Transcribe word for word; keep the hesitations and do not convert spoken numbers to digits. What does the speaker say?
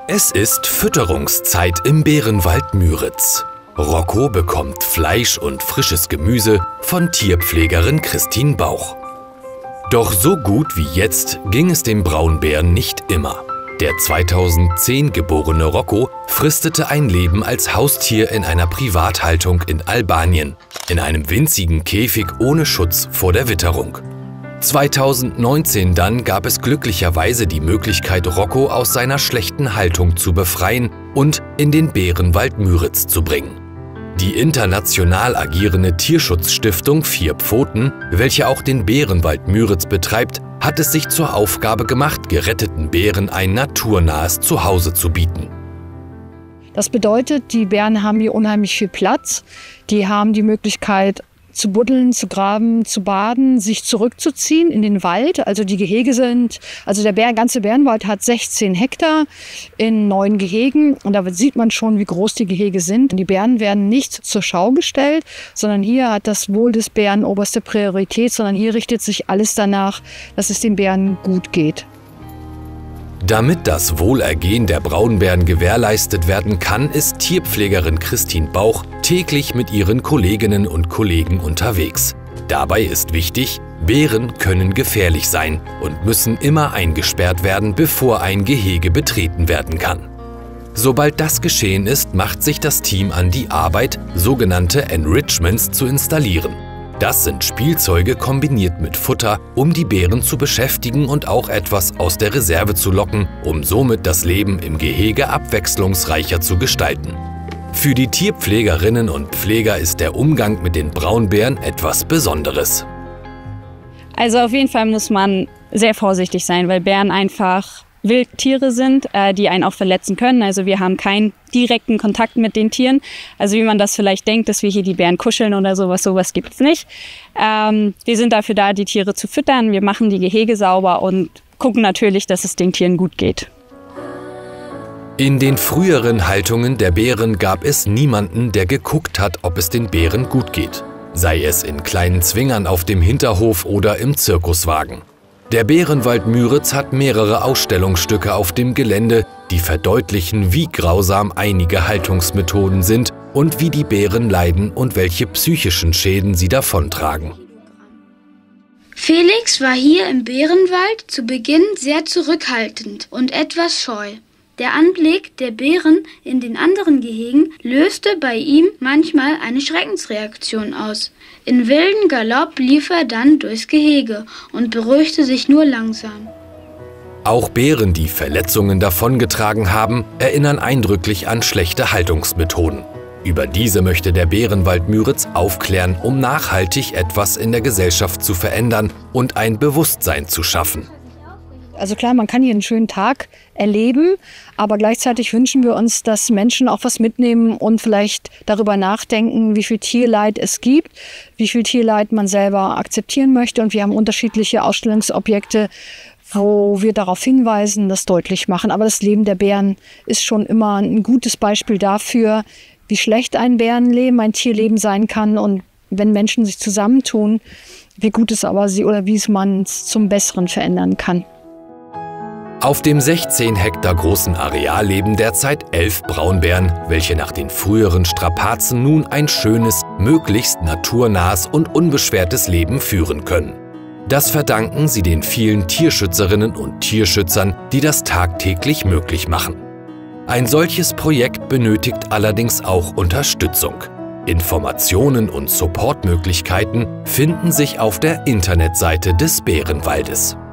Es ist Fütterungszeit im Bärenwald Müritz. Rocco bekommt Fleisch und frisches Gemüse von Tierpflegerin Christine Bauch. Doch so gut wie jetzt ging es dem Braunbären nicht immer. Der zweitausendzehn geborene Rocco fristete ein Leben als Haustier in einer Privathaltung in Albanien, in einem winzigen Käfig ohne Schutz vor der Witterung. zweitausendneunzehn dann gab es glücklicherweise die Möglichkeit, Rocco aus seiner schlechten Haltung zu befreien und in den Bärenwald Müritz zu bringen. Die international agierende Tierschutzstiftung Vier Pfoten, welche auch den Bärenwald Müritz betreibt, hat es sich zur Aufgabe gemacht, geretteten Bären ein naturnahes Zuhause zu bieten. Das bedeutet, die Bären haben hier unheimlich viel Platz. Die haben die Möglichkeit, zu buddeln, zu graben, zu baden, sich zurückzuziehen in den Wald. Also die Gehege sind, also der Bär, ganze Bärenwald hat sechzehn Hektar in neun Gehegen. Und da sieht man schon, wie groß die Gehege sind. Die Bären werden nicht zur Schau gestellt, sondern hier hat das Wohl des Bären oberste Priorität, sondern hier richtet sich alles danach, dass es den Bären gut geht. Damit das Wohlergehen der Braunbären gewährleistet werden kann, ist Tierpflegerin Christine Bauch täglich mit ihren Kolleginnen und Kollegen unterwegs. Dabei ist wichtig, Bären können gefährlich sein und müssen immer eingesperrt werden, bevor ein Gehege betreten werden kann. Sobald das geschehen ist, macht sich das Team an die Arbeit, sogenannte Enrichments zu installieren. Das sind Spielzeuge kombiniert mit Futter, um die Bären zu beschäftigen und auch etwas aus der Reserve zu locken, um somit das Leben im Gehege abwechslungsreicher zu gestalten. Für die Tierpflegerinnen und Pfleger ist der Umgang mit den Braunbären etwas Besonderes. Also auf jeden Fall muss man sehr vorsichtig sein, weil Bären einfach Wildtiere sind, äh, die einen auch verletzen können. Also wir haben keinen direkten Kontakt mit den Tieren. Also wie man das vielleicht denkt, dass wir hier die Bären kuscheln oder sowas, sowas gibt es nicht. Ähm, wir sind dafür da, die Tiere zu füttern. Wir machen die Gehege sauber und gucken natürlich, dass es den Tieren gut geht. In den früheren Haltungen der Bären gab es niemanden, der geguckt hat, ob es den Bären gut geht. Sei es in kleinen Zwingern auf dem Hinterhof oder im Zirkuswagen. Der Bärenwald Müritz hat mehrere Ausstellungsstücke auf dem Gelände, die verdeutlichen, wie grausam einige Haltungsmethoden sind und wie die Bären leiden und welche psychischen Schäden sie davontragen. Felix war hier im Bärenwald zu Beginn sehr zurückhaltend und etwas scheu. Der Anblick der Bären in den anderen Gehegen löste bei ihm manchmal eine Schreckensreaktion aus. In wilden Galopp lief er dann durchs Gehege und beruhigte sich nur langsam. Auch Bären, die Verletzungen davongetragen haben, erinnern eindrücklich an schlechte Haltungsmethoden. Über diese möchte der Bärenwald Müritz aufklären, um nachhaltig etwas in der Gesellschaft zu verändern und ein Bewusstsein zu schaffen. Also klar, man kann hier einen schönen Tag erleben, aber gleichzeitig wünschen wir uns, dass Menschen auch was mitnehmen und vielleicht darüber nachdenken, wie viel Tierleid es gibt, wie viel Tierleid man selber akzeptieren möchte. Und wir haben unterschiedliche Ausstellungsobjekte, wo wir darauf hinweisen, das deutlich machen. Aber das Leben der Bären ist schon immer ein gutes Beispiel dafür, wie schlecht ein Bärenleben, ein Tierleben sein kann. Und wenn Menschen sich zusammentun, wie gut es aber sie oder wie es man es zum Besseren verändern kann. Auf dem sechzehn Hektar großen Areal leben derzeit elf Braunbären, welche nach den früheren Strapazen nun ein schönes, möglichst naturnahes und unbeschwertes Leben führen können. Das verdanken sie den vielen Tierschützerinnen und Tierschützern, die das tagtäglich möglich machen. Ein solches Projekt benötigt allerdings auch Unterstützung. Informationen und Supportmöglichkeiten finden sich auf der Internetseite des Bärenwaldes.